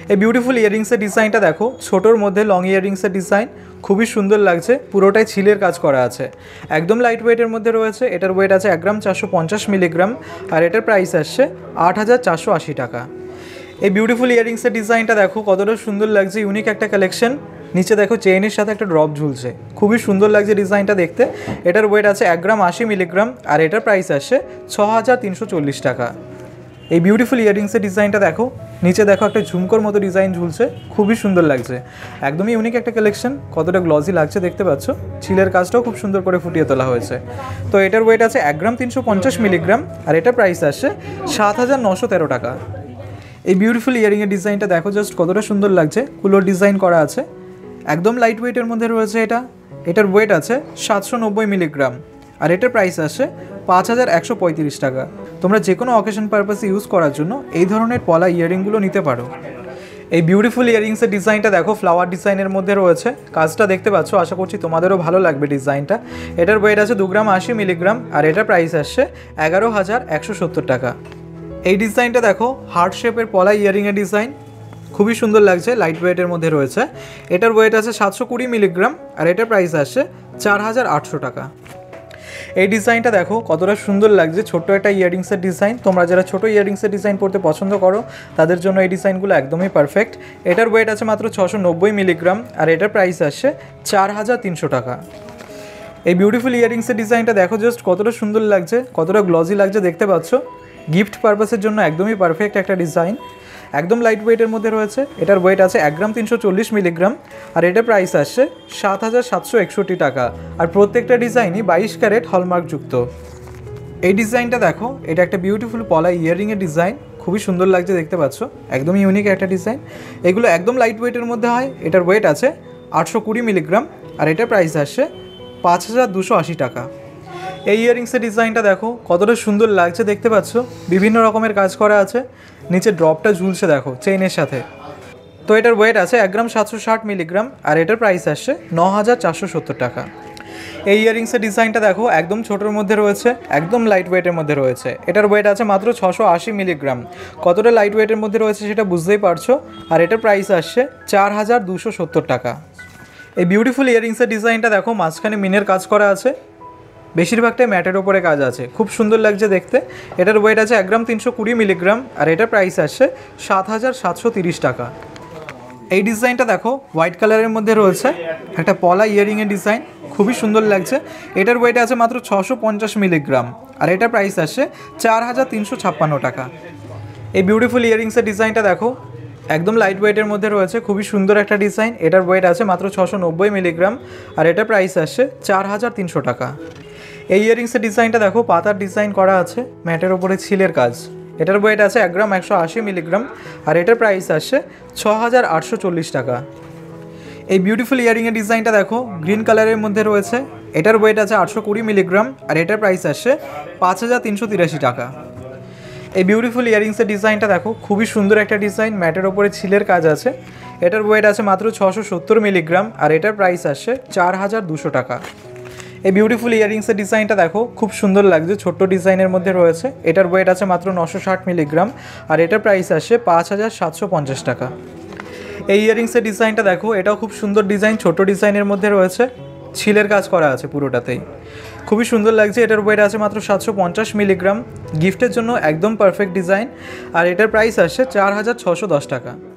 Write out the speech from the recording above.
এই বিউটিফুল ইয়ারিংসের ডিজাইনটা দেখো, ছোটোর মধ্যে লং ইয়ারিংসের ডিজাইন, খুবই সুন্দর লাগছে। পুরোটাই ছিলের কাজ করা আছে, একদম লাইট ওয়েটের মধ্যে রয়েছে। এটার ওয়েট আছে 1 গ্রাম 450 মিলিগ্রাম, আর এটার প্রাইস আসছে 8,480 টাকা। এই বিউটিফুল ইয়ারিংসের ডিজাইনটা দেখো কতটা সুন্দর লাগছে, ইউনিক একটা কালেকশন। নিচে দেখো চেইনের সাথে একটা ড্রপ ঝুলছে, খুবই সুন্দর লাগছে ডিজাইনটা দেখতে। এটার ওয়েট আছে 1 গ্রাম 80 মিলিগ্রাম, আর এটার প্রাইস আসছে 6,340 টাকা। এই বিউটিফুল ইয়ারিংসের ডিজাইনটা দেখো, নিচে দেখো একটা ঝুমকোর মতো ডিজাইন ঝুলছে, খুবই সুন্দর লাগছে। একদমই ইউনিক একটা কালেকশন, কতটা গ্লসি লাগছে দেখতে পাচ্ছ। ছিলের কাজটাও খুব সুন্দর করে ফুটিয়ে তোলা হয়েছে। তো এটার ওয়েট আছে 1 গ্রাম 350 মিলিগ্রাম, আর এটার প্রাইস আসছে 7,913 টাকা। এই বিউটিফুল ইয়ারিংয়ের ডিজাইনটা দেখো জাস্ট কতটা সুন্দর লাগছে, কুলোর ডিজাইন করা আছে, একদম লাইট ওয়েটের মধ্যে রয়েছে। এটার ওয়েট আছে 790 মিলিগ্রাম, আর এটার প্রাইস আসছে 5,135 টাকা। তোমরা যে কোনো অকেশন পারপাসে ইউজ করার জন্য এই ধরনের পলা ইয়ারিংগুলো নিতে পারো। এই বিউটিফুল ইয়ারিংসের ডিজাইনটা দেখো ফ্লাওয়ার ডিজাইনের মধ্যে রয়েছে, কাজটা দেখতে পাচ্ছ, আশা করছি তোমাদেরও ভালো লাগবে ডিজাইনটা। এটার ওয়েট আছে 2 গ্রাম 80 মিলিগ্রাম, আর এটার প্রাইস আসছে 11,170 টাকা। এই ডিজাইনটা দেখো হার্ট শেপের পলা ইয়ারিংয়ের ডিজাইন, খুবই সুন্দর লাগছে, লাইট ওয়েটের মধ্যে রয়েছে। এটার ওয়েট আছে 720 মিলিগ্রাম, আর এটার প্রাইস আসছে 4,800 টাকা। এই ডিজাইনটা দেখো কতটা সুন্দর লাগছে, ছোট্ট একটা ইয়ারিংসের ডিজাইন। তোমরা যারা ছোটো ইয়ারিংসের ডিজাইন পড়তে পছন্দ করো তাদের জন্য এই ডিজাইনগুলো একদমই পারফেক্ট। এটার ওয়েট আছে মাত্র 690 মিলিগ্রাম, আর এটার প্রাইস আসছে 4,300 টাকা। এই বিউটিফুল ইয়ারিংসের ডিজাইনটা দেখো জাস্ট কতটা সুন্দর লাগছে, কতটা গ্লসি লাগছে দেখতে পাচ্ছ। গিফট পারপাসের জন্য একদমই পারফেক্ট একটা ডিজাইন, একদম লাইট ওয়েটের মধ্যে রয়েছে। এটার ওয়েট আছে 1 গ্রাম 340 মিলিগ্রাম, আর এটার প্রাইস আসছে 7,761 টাকা। আর প্রত্যেকটা ডিজাইনই 22 ক্যারেট হলমার্কযুক্ত। এই ডিজাইনটা দেখো, এটা একটা বিউটিফুল পলা ইয়ারিংয়ের ডিজাইন, খুবই সুন্দর লাগছে দেখতে পাচ্ছ, একদমই ইউনিক একটা ডিজাইন। এগুলো একদম লাইট ওয়েটের মধ্যে হয়। এটার ওয়েট আছে 820 মিলিগ্রাম, আর এটার প্রাইস আসছে 5,280 টাকা। এই ইয়ারিংসের ডিজাইনটা দেখো কতটা সুন্দর লাগছে দেখতে পাচ্ছ, বিভিন্ন রকমের কাজ করা আছে। নিচে ড্রপটা ঝুলছে দেখো চেইনের সাথে। তো এটার ওয়েট আছে 1 গ্রাম 760 মিলিগ্রাম, আর এটার প্রাইস আসছে 9,470 টাকা। এই ইয়ারিংসের ডিজাইনটা দেখো একদম ছোটোর মধ্যে রয়েছে, একদম লাইট ওয়েটের মধ্যে রয়েছে। এটার ওয়েট আছে মাত্র 680 মিলিগ্রাম, কতটা লাইট ওয়েটের মধ্যে রয়েছে সেটা বুঝতেই পারছো। আর এটার প্রাইস আসছে 4,270 টাকা। এই বিউটিফুল ইয়ারিংসের ডিজাইনটা দেখো মাঝখানে মিনের কাজ করা আছে, বেশিরভাগটাই ম্যাটের ওপরে কাজ আছে, খুব সুন্দর লাগছে দেখতে। এটার ওয়েট আছে 1 গ্রাম 320 মিলিগ্রাম, আর এটার প্রাইস আসছে 7,730 টাকা। এই ডিজাইনটা দেখো হোয়াইট কালারের মধ্যে রয়েছে, একটা পলা ইয়ারিংয়ের ডিজাইন, খুবই সুন্দর লাগছে। এটার ওয়েট আছে মাত্র 650 মিলিগ্রাম, আর এটার প্রাইস আসছে 4,356 টাকা। এই বিউটিফুল ইয়ারিংসের ডিজাইনটা দেখো একদম লাইট ওয়েটের মধ্যে রয়েছে, খুবই সুন্দর একটা ডিজাইন। এটার ওয়েট আছে মাত্র 690 মিলিগ্রাম, আর এটার প্রাইস আসছে 4,300 টাকা। এই ইয়ারিংসের ডিজাইনটা দেখো পাতার ডিজাইন করা আছে, ম্যাটের ওপরে ছিলের কাজ। এটার ওয়েট আছে 1 গ্রাম 180 মিলিগ্রাম, আর এটার প্রাইস আসছে 6,840 টাকা। এই বিউটিফুল ইয়ারিংয়ের ডিজাইনটা দেখো গ্রিন কালারের মধ্যে রয়েছে। এটার ওয়েট আছে 820 মিলিগ্রাম, আর এটার প্রাইস আসছে 5,383 টাকা। এই বিউটিফুল ইয়ারিংসের ডিজাইনটা দেখো খুবই সুন্দর একটা ডিজাইন, ম্যাটের ওপরে ছিলের কাজ আছে। এটার ওয়েট আছে মাত্র 670 মিলিগ্রাম, আর এটার প্রাইস আসছে 4,200 টাকা। এই বিউটিফুল ইয়ারিংসের ডিজাইনটা দেখো খুব সুন্দর লাগছে, ছোট্ট ডিজাইনের মধ্যে রয়েছে। এটার ওয়েট আছে মাত্র 960 মিলিগ্রাম, আর এটার প্রাইস আসছে 5,750 টাকা। এই ইয়ারিংসের ডিজাইনটা দেখো, এটাও খুব সুন্দর ডিজাইন, ছোট ডিজাইনের মধ্যে রয়েছে, ছিলের কাজ করা আছে পুরোটাতেই, খুবই সুন্দর লাগছে। এটার ওয়েট আছে মাত্র 750 মিলিগ্রাম, গিফটের জন্য একদম পারফেক্ট ডিজাইন, আর এটার প্রাইস আসছে 4,610 টাকা।